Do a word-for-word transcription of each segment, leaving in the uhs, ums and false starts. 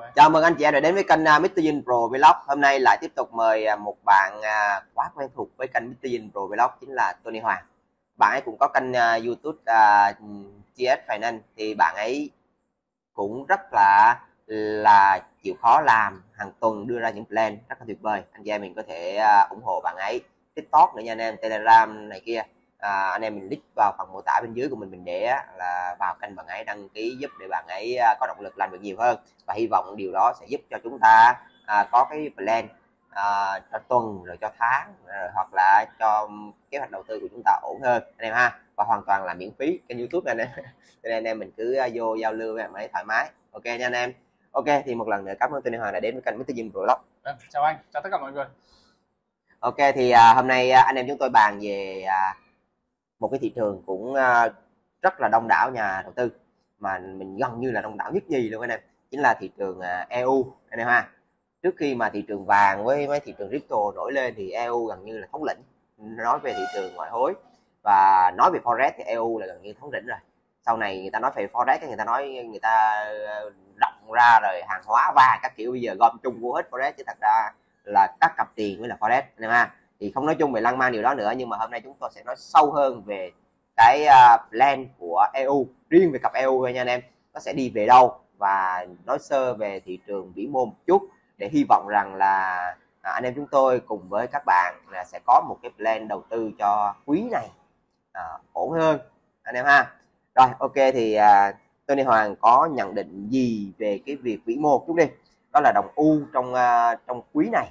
Chào mừng anh chị em đã đến với kênh uh, mít tơ Dinh Pro Vlog. Hôm nay lại tiếp tục mời uh, một bạn uh, quá quen thuộc với kênh mít tơ Dinh Pro Vlog, chính là Tony Hoàng. Bạn ấy cũng có kênh uh, YouTube uh, tê ét Finance, thì bạn ấy cũng rất là là chịu khó làm, hàng tuần đưa ra những plan rất là tuyệt vời. Anh chị em mình có thể uh, ủng hộ bạn ấy. TikTok nữa nha anh em, Telegram này kia. À, anh em mình link vào phần mô tả bên dưới của mình mình để là vào kênh bạn ấy, đăng ký giúp để bạn ấy có động lực làm được nhiều hơn, và hy vọng điều đó sẽ giúp cho chúng ta à, có cái plan à, cho tuần rồi cho tháng rồi, hoặc là cho kế hoạch đầu tư của chúng ta ổn hơn anh em ha, và hoàn toàn là miễn phí kênh YouTube này anh em. Cho nên anh em mình cứ vô giao lưu với bạn ấy thoải mái. Ok nha anh em. Ok, thì một lần nữa cảm ơn Tony Hoàng đã đến với kênh mít tơ Dinh Vlog. Vâng, chào anh, chào tất cả mọi người. Ok, thì à, hôm nay à, anh em chúng tôi bàn về à, một cái thị trường cũng uh, rất là đông đảo nhà đầu tư, mà mình gần như là đông đảo nhất nhì luôn anh em, chính là thị trường uh, e u anh em ha. Trước khi mà thị trường vàng với mấy thị trường crypto nổi lên thì e u gần như là thống lĩnh nói về thị trường ngoại hối, và nói về forex thì e u là gần như thống lĩnh rồi. Sau này người ta nói về forex, người ta nói người ta rộng ra rồi hàng hóa vàng các kiểu, bây giờ gom chung vô hết forex, chứ thật ra là các cặp tiền mới là forex anh em ha. Thì không nói chung về lăng man điều đó nữa, nhưng mà hôm nay chúng tôi sẽ nói sâu hơn về cái uh, plan của e u, riêng về cặp e u thôi nha anh em. Nó sẽ đi về đâu, và nói sơ về thị trường vĩ mô một chút, để hy vọng rằng là à, anh em chúng tôi cùng với các bạn là sẽ có một cái plan đầu tư cho quý này à, ổn hơn anh em ha. Rồi ok, thì uh, Tony Hoàng có nhận định gì về cái việc vĩ mô chút đi, đó là đồng U trong uh, trong quý này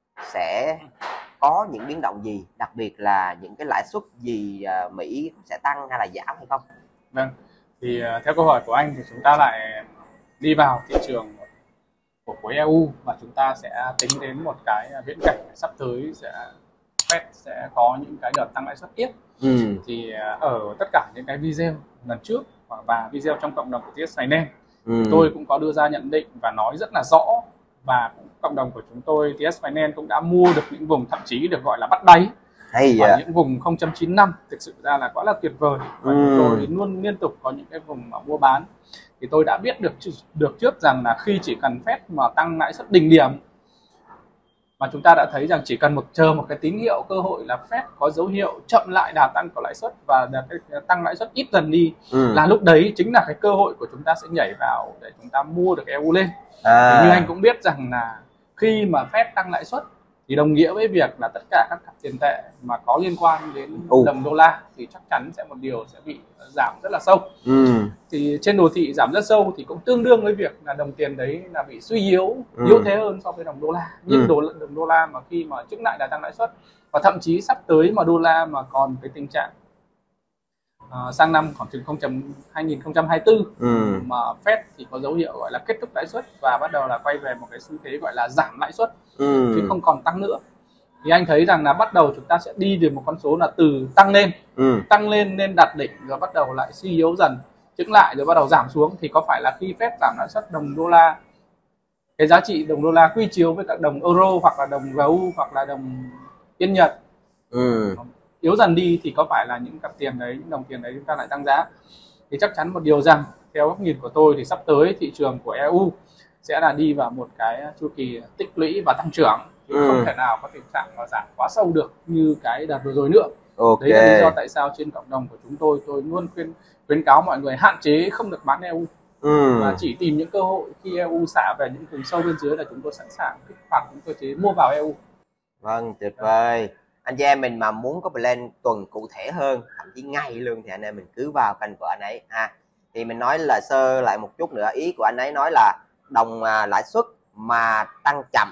sẽ có những biến động gì, đặc biệt là những cái lãi suất gì, uh, Mỹ sẽ tăng hay là giảm hay không? Vâng, thì uh, theo câu hỏi của anh thì chúng ta lại đi vào thị trường của khối e u, và chúng ta sẽ tính đến một cái viễn cảnh sắp tới sẽ Fed sẽ có những cái đợt tăng lãi suất tiếp. Ừ. Thì uh, ở tất cả những cái video lần trước và video trong cộng đồng của tê ét Finance, ừ. tôi cũng có đưa ra nhận định và nói rất là rõ, và cộng đồng của chúng tôi tê ét Finance cũng đã mua được những vùng thậm chí được gọi là bắt đáy ở những vùng không chấm chín năm, thực sự ra là quá là tuyệt vời, và ừ. chúng tôi luôn liên tục có những cái vùng mà mua bán. Thì tôi đã biết được được trước rằng là khi chỉ cần Fed mà tăng lãi suất đỉnh điểm, mà chúng ta đã thấy rằng chỉ cần một chờ một cái tín hiệu cơ hội là Fed có dấu hiệu chậm lại đà tăng của lãi suất và tăng lãi suất ít dần đi, ừ. là lúc đấy chính là cái cơ hội của chúng ta sẽ nhảy vào để chúng ta mua được e u lên. À. Như anh cũng biết rằng là khi mà Fed tăng lãi suất thì đồng nghĩa với việc là tất cả các cặp tiền tệ mà có liên quan đến ừ. đồng đô la thì chắc chắn sẽ một điều sẽ bị giảm rất là sâu. Ừ. Thì trên đồ thị giảm rất sâu thì cũng tương đương với việc là đồng tiền đấy là bị suy yếu, ừ. yếu thế hơn so với đồng đô la. Nhưng ừ. đô, đồng đô la mà khi mà chững lại đã tăng lãi suất, và thậm chí sắp tới mà đô la mà còn cái tình trạng Uh, sang năm khoảng chừng hai nghìn không trăm hai mươi tư, ừ. mà Fed thì có dấu hiệu gọi là kết thúc lãi suất và bắt đầu là quay về một cái xu thế gọi là giảm lãi suất, ừ. chứ không còn tăng nữa, thì anh thấy rằng là bắt đầu chúng ta sẽ đi được một con số là từ tăng lên, ừ. tăng lên nên đạt đỉnh rồi bắt đầu lại suy yếu dần, chững lại rồi bắt đầu giảm xuống. Thì có phải là khi Fed giảm lãi suất, đồng đô la, cái giá trị đồng đô la quy chiếu với các đồng euro hoặc là đồng giê u hoặc là đồng yên Nhật, ừ. yếu dần đi, thì có phải là những cặp tiền đấy, những đồng tiền đấy chúng ta lại tăng giá? Thì chắc chắn một điều rằng theo góc nhìn của tôi thì sắp tới thị trường của e u sẽ là đi vào một cái chu kỳ tích lũy và tăng trưởng, chứ ừ. không thể nào có tình trạng mà giảm quá sâu được như cái đợt vừa rồi nữa. Okay. Đấy là lý do tại sao trên cộng đồng của chúng tôi tôi luôn khuyên khuyến cáo mọi người hạn chế không được bán e u, ừ. và chỉ tìm những cơ hội khi e u xả về những vùng sâu bên dưới là chúng tôi sẵn sàng kích hoạt những cơ chế mua vào e u. Vâng, tuyệt vời. Anh chị em mình mà muốn có plan tuần cụ thể hơn, thậm chí ngày luôn, thì anh em mình cứ vào kênh của anh ấy ha. Thì mình nói là sơ lại một chút nữa, ý của anh ấy nói là đồng à, lãi suất mà tăng chậm,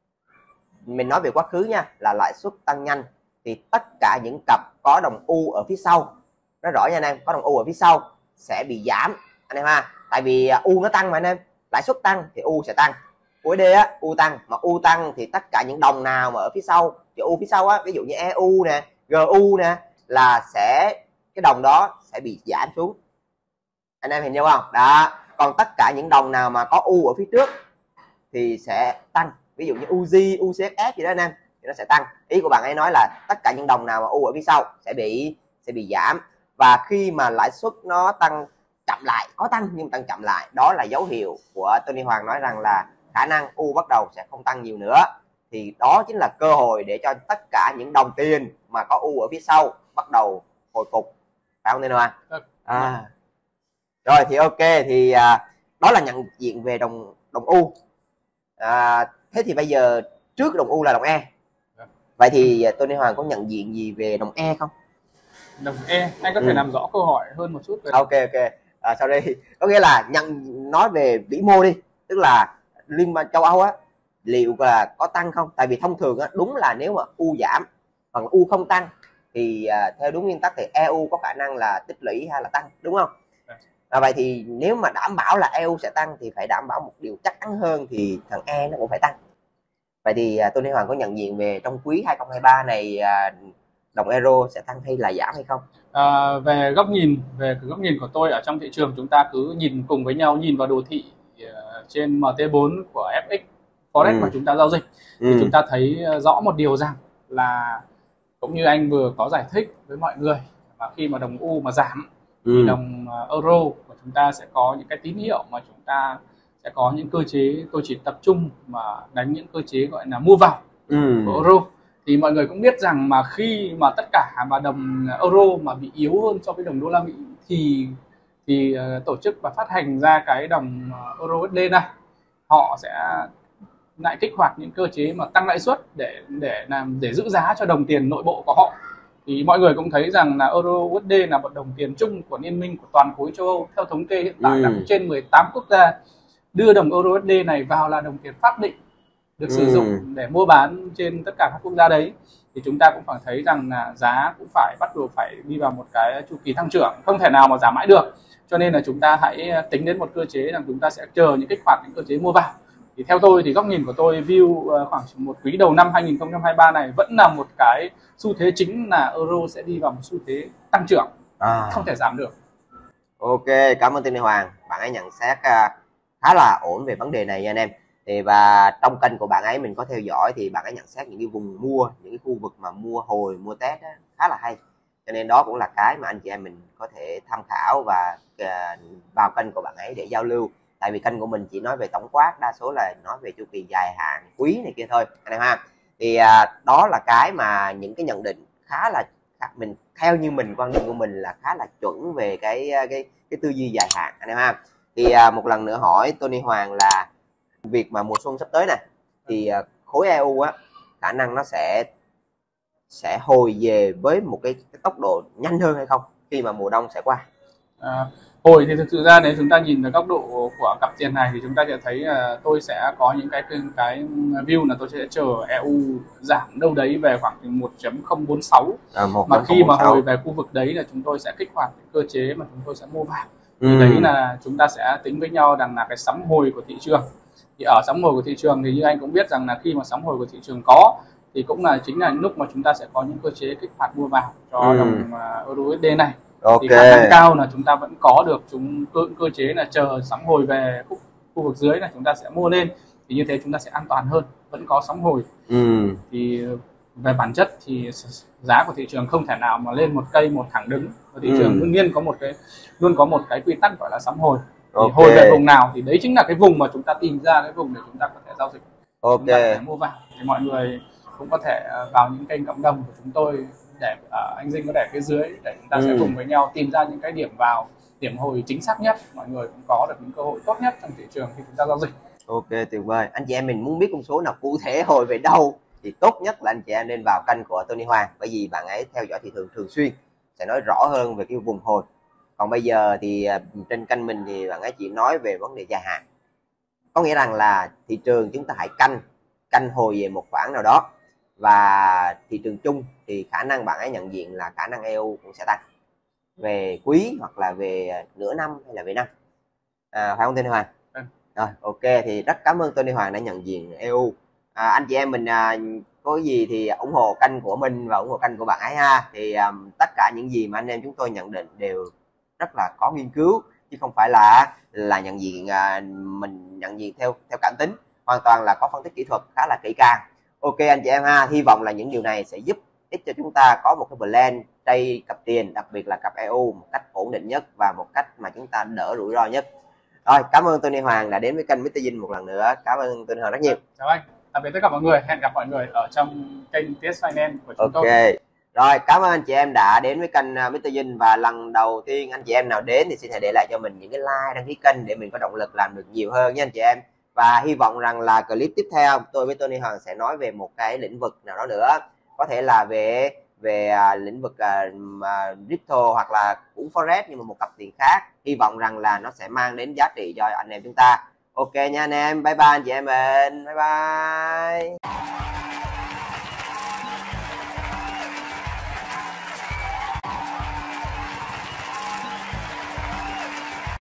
mình nói về quá khứ nha, là lãi suất tăng nhanh, thì tất cả những cặp có đồng U ở phía sau, nói rõ nha anh em, có đồng U ở phía sau sẽ bị giảm anh em ha. Tại vì U nó tăng mà anh em, lãi suất tăng thì U sẽ tăng, u ét đê á, U tăng, mà U tăng thì tất cả những đồng nào mà ở phía sau, thì U phía sau á, ví dụ như e u nè, giê u nè, là sẽ cái đồng đó sẽ bị giảm xuống, anh em hình dung không? Đó, còn tất cả những đồng nào mà có U ở phía trước thì sẽ tăng, ví dụ như u giê, u xê ét ép gì đó anh em, thì nó sẽ tăng. Ý của bạn ấy nói là tất cả những đồng nào mà U ở phía sau sẽ bị sẽ bị giảm, và khi mà lãi suất nó tăng chậm lại, có tăng nhưng tăng chậm lại, đó là dấu hiệu của Tony Hoàng nói rằng là khả năng U bắt đầu sẽ không tăng nhiều nữa, thì đó chính là cơ hội để cho tất cả những đồng tiền mà có U ở phía sau bắt đầu hồi phục, phải không Tên Hoàng? À. Rồi thì ok, thì à, đó là nhận diện về đồng đồng U. À, thế thì bây giờ trước đồng U là đồng E. Vậy thì Tony Hoàng có nhận diện gì về đồng E không? Đồng E, anh có thể ừ. làm rõ câu hỏi hơn một chút về... Ok ok. À, sau đây có nghĩa là nhận nói về vĩ mô đi, tức là Liên minh châu Âu á liệu là có tăng không? Tại vì thông thường á, đúng là nếu mà U giảm hoặc là U không tăng thì à, theo đúng nguyên tắc thì e u có khả năng là tích lũy hay là tăng, đúng không? À, vậy thì nếu mà đảm bảo là e u sẽ tăng thì phải đảm bảo một điều chắc chắn hơn, thì thằng E nó cũng phải tăng. Vậy thì à, Tony Hoàng có nhận diện về trong quý hai không hai ba này à, đồng euro sẽ tăng hay là giảm hay không? À, về góc nhìn về cái góc nhìn của tôi ở trong thị trường, chúng ta cứ nhìn cùng với nhau, nhìn vào đồ thị uh, trên em tê bốn của ép ích Forex ừ. mà chúng ta giao dịch ừ. thì chúng ta thấy rõ một điều rằng là cũng như anh vừa có giải thích với mọi người, mà khi mà đồng U mà giảm ừ. thì đồng euro của chúng ta sẽ có những cái tín hiệu mà chúng ta sẽ có những cơ chế, tôi chỉ tập trung mà đánh những cơ chế gọi là mua vào ừ. của euro. Thì mọi người cũng biết rằng mà khi mà tất cả mà đồng euro mà bị yếu hơn so với đồng đô la Mỹ thì thì uh, tổ chức và phát hành ra cái đồng euro u ét đê này, họ sẽ lại kích hoạt những cơ chế mà tăng lãi suất để để làm để giữ giá cho đồng tiền nội bộ của họ. Thì mọi người cũng thấy rằng là euro u ét đê là một đồng tiền chung của liên minh của toàn khối châu Âu. Theo thống kê hiện tại ừ. là trên mười tám quốc gia đưa đồng euro u ét đê này vào là đồng tiền pháp định được sử dụng ừ. để mua bán trên tất cả các quốc gia đấy. Thì chúng ta cũng phải thấy rằng là giá cũng phải bắt đầu phải đi vào một cái chu kỳ tăng trưởng, không thể nào mà giảm mãi được. Cho nên là chúng ta hãy tính đến một cơ chế rằng chúng ta sẽ chờ những kích hoạt những cơ chế mua vào. Thì theo tôi thì góc nhìn của tôi view khoảng một quý đầu năm hai không hai ba này vẫn là một cái xu thế chính là euro sẽ đi vào một xu thế tăng trưởng, à. không thể giảm được. Ok, cảm ơn Tony Hoàng, bạn ấy nhận xét khá là ổn về vấn đề này nha anh em. Thì và trong kênh của bạn ấy mình có theo dõi thì bạn ấy nhận xét những cái vùng mua, những cái khu vực mà mua hồi, mua test đó, khá là hay. Cho nên đó cũng là cái mà anh chị em mình có thể tham khảo và uh, vào kênh của bạn ấy để giao lưu. Tại vì kênh của mình chỉ nói về tổng quát, đa số là nói về chu kỳ dài hạn, quý này kia thôi anh em ha. Thì uh, đó là cái mà những cái nhận định khá là mình theo như mình, quan điểm của mình là khá là chuẩn về cái cái cái tư duy dài hạn anh em ha. Thì uh, một lần nữa hỏi Tony Hoàng là việc mà mùa xuân sắp tới này thì uh, khối e u á khả năng nó sẽ sẽ hồi về với một cái, cái tốc độ nhanh hơn hay không khi mà mùa đông sẽ qua? À, hồi thì thực sự ra nếu chúng ta nhìn từ góc độ của cặp tiền này thì chúng ta sẽ thấy uh, tôi sẽ có những cái cái view là tôi sẽ chờ e u giảm đâu đấy về khoảng một chấm không bốn sáu, à, mà khi mà hồi về khu vực đấy là chúng tôi sẽ kích hoạt cơ chế mà chúng tôi sẽ mua vào. Thì ừ. đấy là chúng ta sẽ tính với nhau rằng là cái sóng hồi của thị trường. Thì ở sóng hồi của thị trường thì như anh cũng biết rằng là khi mà sóng hồi của thị trường có thì cũng là chính là lúc mà chúng ta sẽ có những cơ chế kích hoạt mua vào cho ừ. đồng uh, euro u ét đê này. Okay. Thì khả năng cao là chúng ta vẫn có được chúng cơ, cơ chế là chờ sóng hồi về khu, khu vực dưới là chúng ta sẽ mua lên, thì như thế chúng ta sẽ an toàn hơn, vẫn có sóng hồi. Ừ. Thì về bản chất thì giá của thị trường không thể nào mà lên một cây một thẳng đứng, và thị ừ. trường đương nhiên có một cái luôn có một cái quy tắc gọi là sóng hồi. Thì okay. hồi về vùng nào thì đấy chính là cái vùng mà chúng ta tìm ra cái vùng để chúng ta có thể giao dịch, okay. chúng ta có thể mua vào. Thì mọi người cũng có thể vào những kênh cộng đồng của chúng tôi để uh, anh Dinh có để phía dưới để chúng ta ừ. sẽ cùng với nhau tìm ra những cái điểm vào, điểm hồi chính xác nhất, mọi người cũng có được những cơ hội tốt nhất trong thị trường khi chúng ta giao dịch. Ok, tuyệt vời. Anh chị em mình muốn biết con số nào cụ thể hồi về đâu thì tốt nhất là anh chị em nên vào kênh của Tony Hoàng, bởi vì bạn ấy theo dõi thị trường thường xuyên, sẽ nói rõ hơn về cái vùng hồi. Còn bây giờ thì trên kênh mình thì bạn ấy chỉ nói về vấn đề dài hạn, có nghĩa rằng là thị trường chúng ta hãy canh canh hồi về một khoảng nào đó, và thị trường chung thì khả năng bạn ấy nhận diện là khả năng e u cũng sẽ tăng về quý hoặc là về nửa năm hay là về năm, à, phải không Tony Hoàng? Ừ. Rồi ok, thì rất cảm ơn Tony Hoàng đã nhận diện e u. À, anh chị em mình à, có gì thì ủng hộ kênh của mình và ủng hộ kênh của bạn ấy ha. Thì um, tất cả những gì mà anh em chúng tôi nhận định đều rất là có nghiên cứu, chứ không phải là là nhận diện à, mình nhận diện theo theo cảm tính, hoàn toàn là có phân tích kỹ thuật khá là kỹ càng. Ok anh chị em ha, hy vọng là những điều này sẽ giúp ích cho chúng ta có một cái plan trade cặp tiền, đặc biệt là cặp e u một cách ổn định nhất và một cách mà chúng ta đỡ rủi ro nhất. Rồi, cảm ơn Tony Hoàng đã đến với kênh mít tơ Dinh một lần nữa. Cảm ơn Tony Hoàng rất nhiều. Chào anh, tạm biệt tất cả mọi người, hẹn gặp mọi người ở trong kênh tê ét Finance của chúng Ok. tôi. Rồi, cảm ơn anh chị em đã đến với kênh uh, mít tơ Dinh, và lần đầu tiên anh chị em nào đến thì xin hãy để lại cho mình những cái like, đăng ký kênh để mình có động lực làm được nhiều hơn nha anh chị em. Và hy vọng rằng là clip tiếp theo tôi với Tony Hoàng sẽ nói về một cái lĩnh vực nào đó nữa, có thể là về về uh, lĩnh vực uh, uh, crypto hoặc là cũng forex, nhưng mà một cặp tiền khác. Hy vọng rằng là nó sẽ mang đến giá trị cho anh em chúng ta. Ok nha anh em, bye bye anh chị em mình, bye bye.